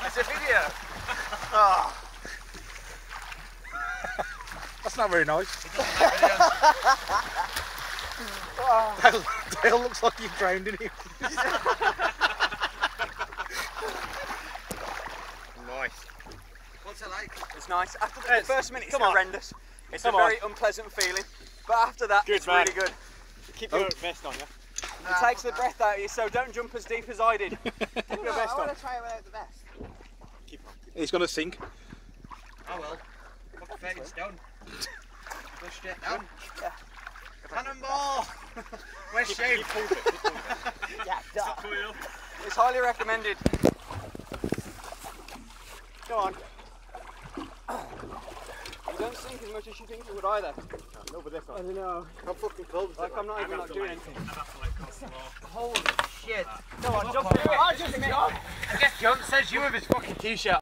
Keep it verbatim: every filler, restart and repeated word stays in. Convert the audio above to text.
It's a video. Oh. That's not very nice. Oh. Dale, Dale looks like you've drowned in him. Nice. What's it like? It's nice. After the Yes. first minute, it's Come on. horrendous. It's Come a very on. unpleasant feeling. But after that, Good it's man. really good. Keep your vest on, yeah? It takes the breath out of you, so don't jump as deep as I did. Keep your No, vest I on. want to try it without the vest. Keep on. He's going to sink. Oh well. Fucking thirty stone. Go straight down. Yeah. Cannonball! Where's Shane? Yeah, duh. It's highly recommended. Go on. You don't sink as much as you think you would either. No, but this I don't know. How fucking close is Like it? I'm not even like doing anything. Holy shit. Go on, jump in. I just jumped. I just jumped. Says you with his fucking t-shirt.